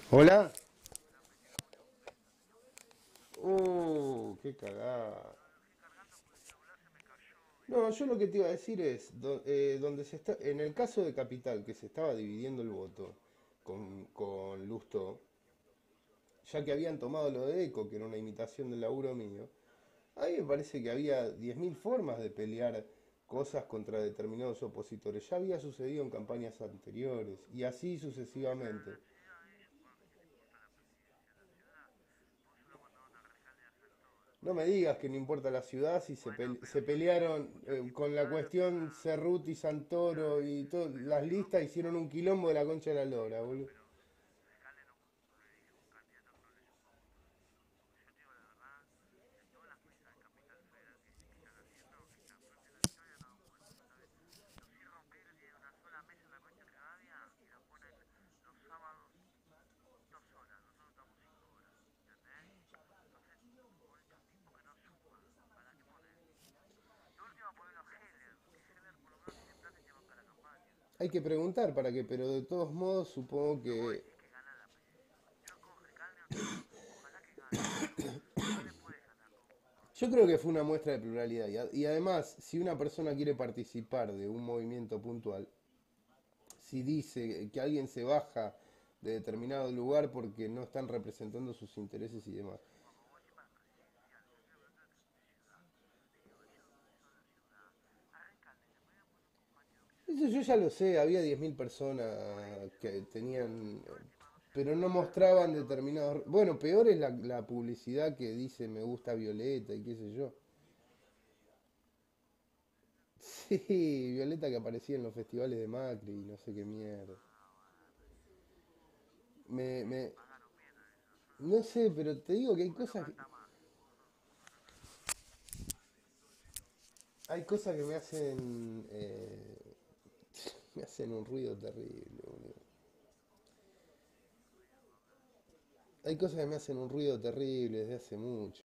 Hola. Qué cagada. No, yo lo que te iba a decir es, donde se está, en el caso de Capital, que se estaba dividiendo el voto con Lustó, ya que habían tomado lo de Eco, que era una imitación del laburo mío, a mí me parece que había 10.000 formas de pelear cosas contra determinados opositores. Ya había sucedido en campañas anteriores, y así sucesivamente. No me digas que no importa la ciudad si se pelearon con la cuestión Cerruti, Santoro y todas las listas hicieron un quilombo de la concha de la lora, boludo. Hay que preguntar para qué, pero de todos modos supongo que... Yo creo que fue una muestra de pluralidad y además, si una persona quiere participar de un movimiento puntual, si dice que alguien se baja de determinado lugar porque no están representando sus intereses y demás. Eso yo ya lo sé, había 10.000 personas que tenían, pero no mostraban determinados... Bueno, peor es la publicidad que dice me gusta Violeta y qué sé yo. Sí, Violeta que aparecía en los festivales de Macri y no sé qué mierda. Me... No sé, pero te digo que hay cosas que me hacen... me hacen un ruido terrible, boludo. Hay cosas que me hacen un ruido terrible desde hace mucho.